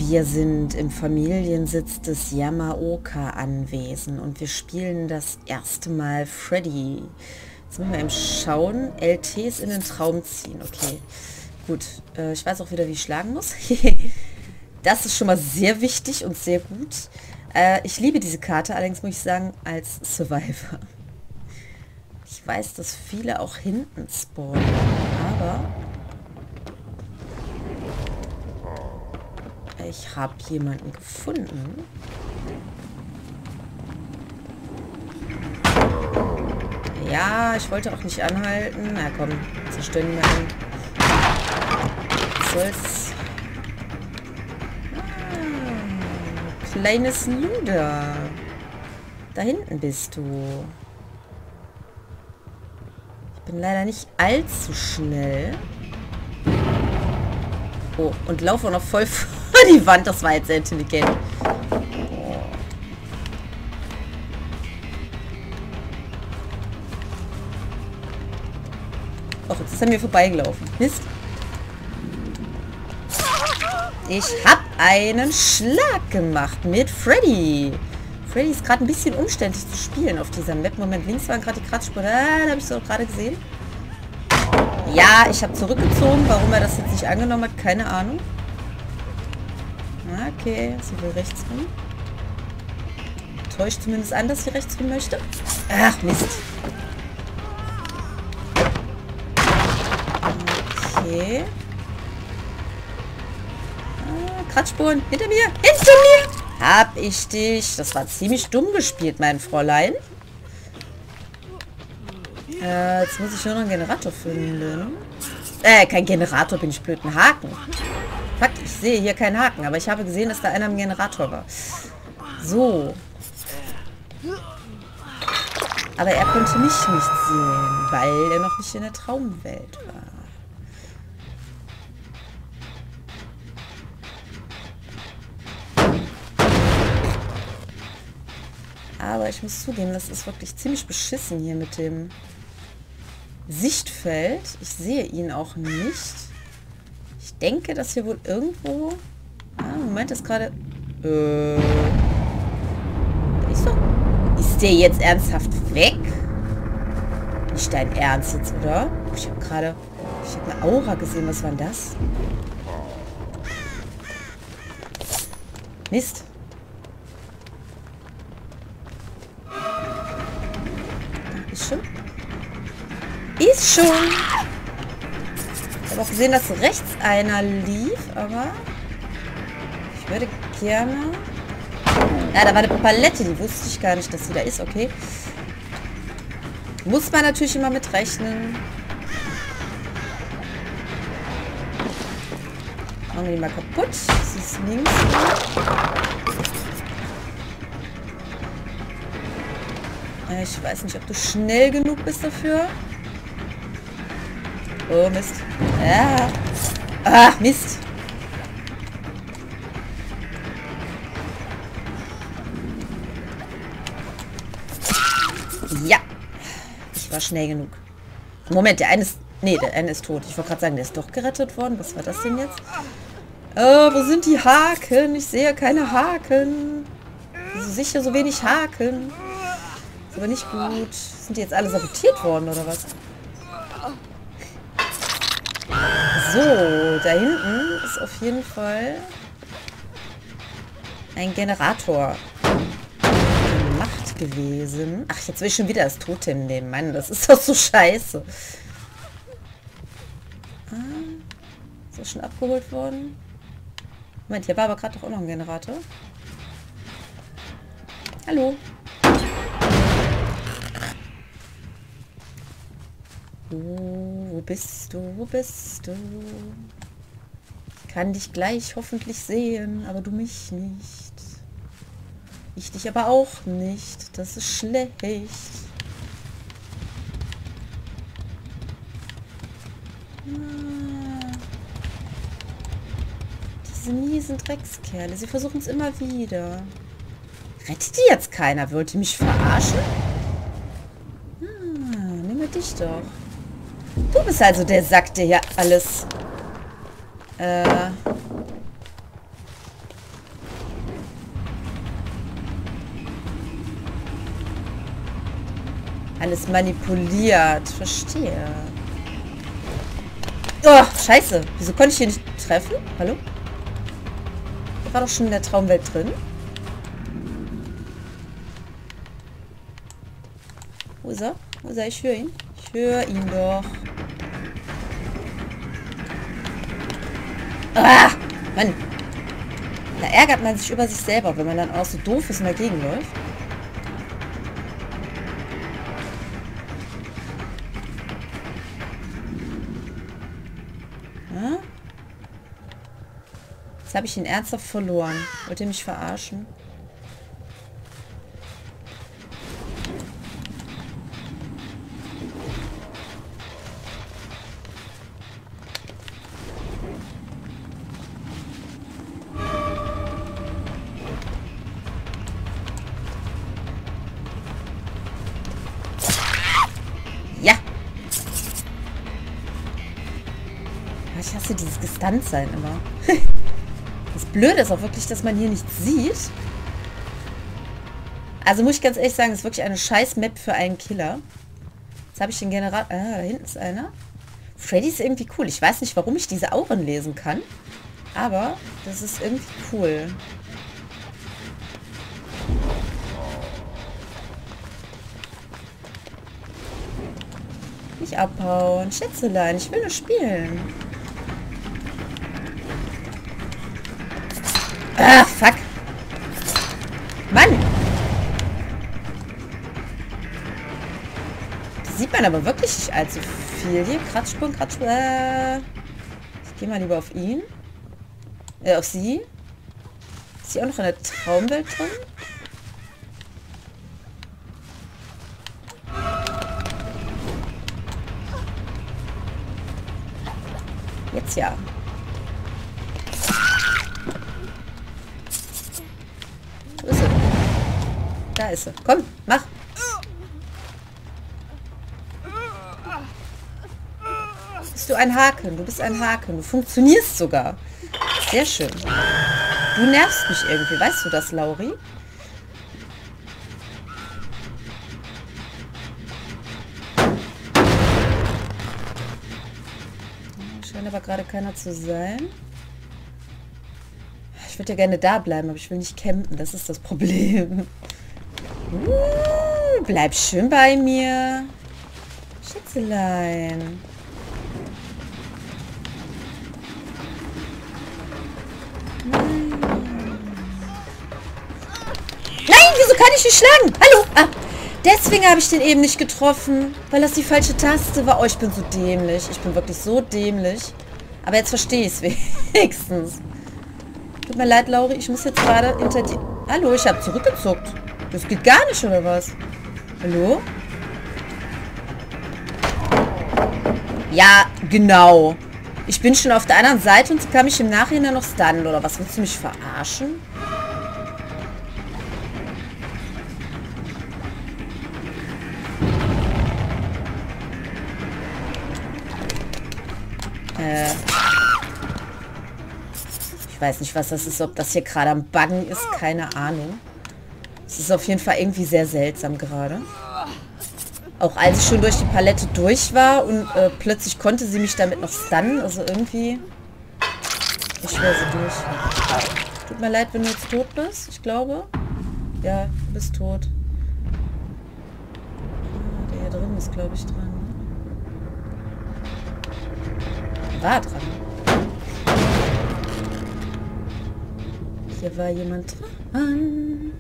Wir sind im Familiensitz des Yamaoka-Anwesen und wir spielen das erste Mal Freddy. Jetzt müssen wir eben schauen. LTs in den Traum ziehen. Okay, gut. Ich weiß auch wieder, wie ich schlagen muss. Das ist schon mal sehr wichtig und sehr gut. Ich liebe diese Karte, allerdings muss ich sagen, als Survivor. Ich weiß, dass viele auch hinten spawnen, aber ich habe jemanden gefunden. Ja, ich wollte auch nicht anhalten. Na komm, zerstören wir ihn. Was soll's? Kleines Luder. Da hinten bist du. Ich bin leider nicht allzu schnell. Oh, und laufe auch noch voll vor die Wand. Das war jetzt sehr intelligent. Oh, jetzt ist er mir vorbeigelaufen. Mist. Ich habe einen Schlag gemacht mit Freddy. Freddy ist gerade ein bisschen umständlich zu spielen auf dieser Map. Moment, links waren gerade die Kratzspuren. Da habe ich es doch gerade gesehen. Ja, ich habe zurückgezogen. Warum er das jetzt nicht angenommen hat, keine Ahnung. Okay, sie will rechts rum. Täuscht zumindest an, dass sie rechts rum möchte. Ach, Mist. Okay. Kratzspuren. Hinter mir. Hinter mir. Hab ich dich. Das war ziemlich dumm gespielt, mein Fräulein. Jetzt muss ich nur noch einen Generator finden. Kein Generator, bin ich blöd. Ein Haken. Fuck, ich sehe hier keinen Haken, aber ich habe gesehen, dass da einer am Generator war. So. Aber er konnte mich nicht sehen, weil er noch nicht in der Traumwelt war. Aber ich muss zugeben, das ist wirklich ziemlich beschissen hier mit dem Sichtfeld. Ich sehe ihn auch nicht. Ich denke, dass hier wohl irgendwo... Moment, ist gerade... Ist der jetzt ernsthaft weg? Nicht dein Ernst jetzt, oder? Ich habe gerade... Ich habe eine Aura gesehen. Was war denn das? Mist. Ist schon? Ist schon! Ich habe auch gesehen, dass rechts einer lief, aber ich würde gerne... Ja, da war eine Palette, die wusste ich gar nicht, dass sie da ist, okay. Muss man natürlich immer mitrechnen. Machen wir die mal kaputt. Sie ist links. Ich weiß nicht, ob du schnell genug bist dafür. Oh, Mist. Ja. Ah, Mist. Ja. Ich war schnell genug. Moment, der eine ist... Nee, der eine ist tot. Ich wollte gerade sagen, der ist doch gerettet worden. Was war das denn jetzt? Oh, wo sind die Haken? Ich sehe keine Haken. Wieso sicher so wenig Haken? Ist aber nicht gut. Sind die jetzt alle sabotiert worden, oder was? So, da hinten ist auf jeden Fall ein Generator gemacht gewesen. Ach, jetzt will ich schon wieder das Totem nehmen. Mann, das ist doch so scheiße. Ist das schon abgeholt worden? Moment, hier war aber gerade doch auch noch ein Generator. Hallo. Wo bist du? Wo bist du? Ich kann dich gleich hoffentlich sehen, aber du mich nicht. Ich dich aber auch nicht. Das ist schlecht. Diese miesen Dreckskerle. Sie versuchen es immer wieder. Rettet die jetzt keiner? Wollt ihr mich verarschen? Nimm mir dich doch. Du bist also der Sack, der hier alles Alles manipuliert. Verstehe. Oh, scheiße. Wieso konnte ich hier nicht treffen? Hallo? Der war doch schon in der Traumwelt drin. Wo ist er? Wo ist er? Ich höre ihn. Ich höre ihn doch. Ah! Mann! Da ärgert man sich über sich selber, wenn man dann auch so doof ist und dagegen läuft. Ja? Jetzt habe ich ihn ernsthaft verloren. Wollt ihr mich verarschen? Ja! Ich hasse dieses Gestunt-Sein immer. Das Blöde ist auch wirklich, dass man hier nichts sieht. Also muss ich ganz ehrlich sagen, das ist wirklich eine scheiß Map für einen Killer. Jetzt habe ich den Generator... Ah, da hinten ist einer. Freddy ist irgendwie cool. Ich weiß nicht, warum ich diese Auren lesen kann. Aber das ist irgendwie cool. Nicht abhauen. Schätzelein, ich will nur spielen. Ah, fuck. Mann. Das sieht man aber wirklich nicht allzu viel. Hier, Kratzsprung, Kratzsprung. Ich gehe mal lieber auf ihn. Auf sie. Ist sie auch noch in der Traumwelt drin? Jetzt ja. Wo ist sie? Da ist sie. Komm, mach. Bist du ein Haken? Du bist ein Haken. Du funktionierst sogar. Sehr schön. Du nervst mich irgendwie. Weißt du das, Lauri? Scheint aber gerade keiner zu sein. Ich würde ja gerne da bleiben, aber ich will nicht campen. Das ist das Problem. Bleib schön bei mir. Schätzelein. Nein, wieso kann ich nicht schlagen? Hallo? Ah, deswegen habe ich den eben nicht getroffen. Weil das die falsche Taste war. Oh, ich bin so dämlich. Ich bin wirklich so dämlich. Aber jetzt verstehe ich es wenigstens. Tut mir leid, Lauri. Ich muss jetzt gerade hinter dir... Hallo, ich habe zurückgezuckt. Das geht gar nicht, oder was? Hallo? Ja, genau. Ich bin schon auf der anderen Seite und kann mich im Nachhinein noch stunnen, oder was? Willst du mich verarschen? Ich weiß nicht, was das ist. Ob das hier gerade am Buggen ist, keine Ahnung. Es ist auf jeden Fall irgendwie sehr seltsam gerade. Auch als ich schon durch die Palette durch war und plötzlich konnte sie mich damit noch stunnen. Also irgendwie... Ich schwöre sie durch. Tut mir leid, wenn du jetzt tot bist. Ich glaube. Ja, du bist tot. Ah, der hier drin ist, glaube ich, dran. War dran. Hier war jemand dran.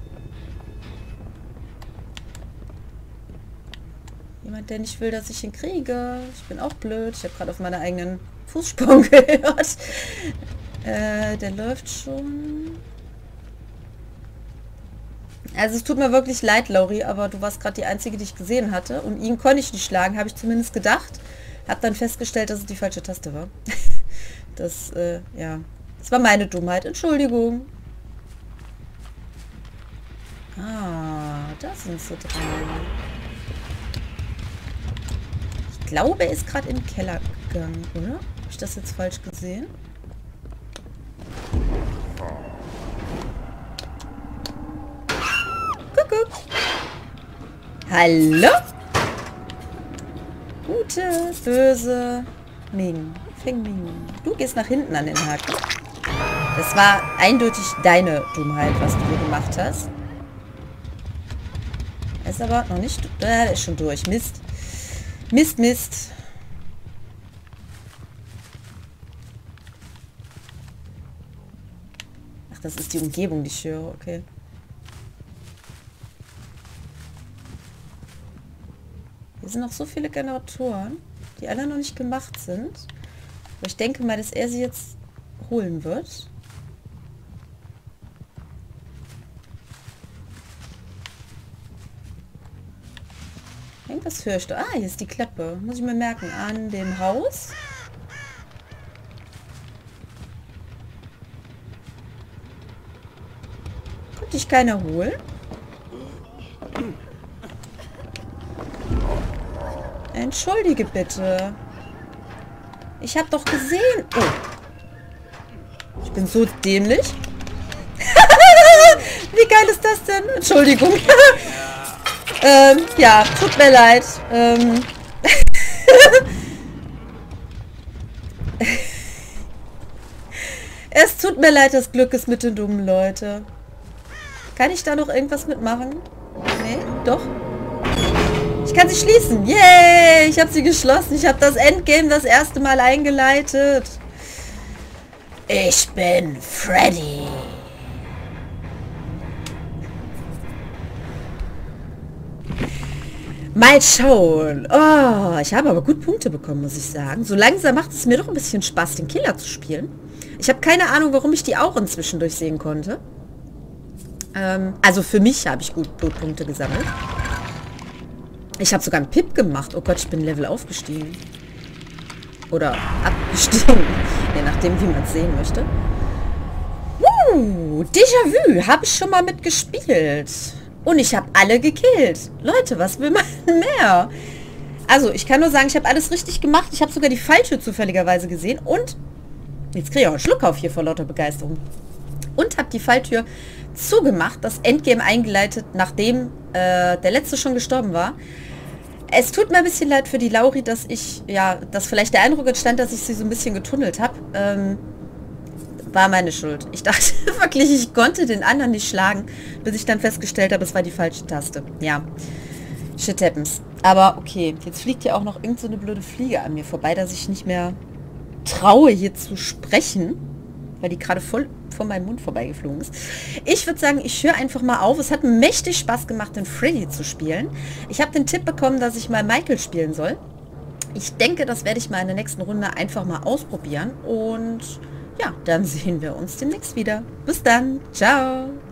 Jemand, der nicht will, dass ich ihn kriege. Ich bin auch blöd. Ich habe gerade auf meiner eigenen Fußsprung gehört. Der läuft schon. Also es tut mir wirklich leid, Lauri, aber du warst gerade die Einzige, die ich gesehen hatte. Und ihn konnte ich nicht schlagen, habe ich zumindest gedacht. Hab dann festgestellt, dass es die falsche Taste war. Das, ja. Das war meine Dummheit. Entschuldigung. Ah, da sind sie dran. Ich glaube, er ist gerade in den Keller gegangen, oder? Habe ich das jetzt falsch gesehen? Kuckuck. Hallo? Gute, böse Ming. Fing Ming. Du gehst nach hinten an den Haken. Das war eindeutig deine Dummheit, was du hier gemacht hast. Er ist aber noch nicht... er ist schon durch. Mist. Mist, Mist. Ach, das ist die Umgebung, die ich höre. Okay. Hier sind noch so viele Generatoren, die alle noch nicht gemacht sind. Aber ich denke mal, dass er sie jetzt holen wird. Irgendwas höre ich da. Ah, hier ist die Klappe. Muss ich mir merken. An dem Haus. Konnte ich keiner holen? Entschuldige bitte. Ich habe doch gesehen. Oh. Ich bin so dämlich. Wie geil ist das denn? Entschuldigung. Ja, tut mir leid. Es tut mir leid, das Glück ist mit den dummen Leuten. Kann ich da noch irgendwas mitmachen? Nee, doch. Ich kann sie schließen. Yay! Ich habe sie geschlossen. Ich habe das Endgame das erste Mal eingeleitet. Ich bin Freddy. Mal schauen. Oh, ich habe aber gut Punkte bekommen, muss ich sagen. So langsam macht es mir doch ein bisschen Spaß, den Killer zu spielen. Ich habe keine Ahnung, warum ich die Auren zwischendurch sehen konnte. Also für mich habe ich gut Blutpunkte gesammelt. Ich habe sogar einen Pip gemacht. Oh Gott, ich bin Level aufgestiegen. Oder abgestiegen. Je nachdem, wie man es sehen möchte. Déjà-vu. Habe ich schon mal mitgespielt. Und ich habe alle gekillt. Leute, was will man mehr? Also, ich kann nur sagen, ich habe alles richtig gemacht. Ich habe sogar die Falltür zufälligerweise gesehen. Und jetzt kriege ich auch einen Schluck auf hier vor lauter Begeisterung. Und habe die Falltür zugemacht, das Endgame eingeleitet, nachdem der letzte schon gestorben war. Es tut mir ein bisschen leid für die Lauri, dass ich, ja, dass vielleicht der Eindruck entstand, dass ich sie so ein bisschen getunnelt habe. War meine Schuld. Ich dachte wirklich, ich konnte den anderen nicht schlagen, bis ich dann festgestellt habe, es war die falsche Taste. Ja, shit happens. Aber okay, jetzt fliegt ja auch noch irgend so eine blöde Fliege an mir vorbei, dass ich nicht mehr traue, hier zu sprechen, weil die gerade voll von meinem Mund vorbeigeflogen ist. Ich würde sagen, ich höre einfach mal auf. Es hat mächtig Spaß gemacht, den Freddy zu spielen. Ich habe den Tipp bekommen, dass ich mal Michael spielen soll. Ich denke, das werde ich mal in der nächsten Runde einfach mal ausprobieren. Und ja, dann sehen wir uns demnächst wieder. Bis dann. Ciao.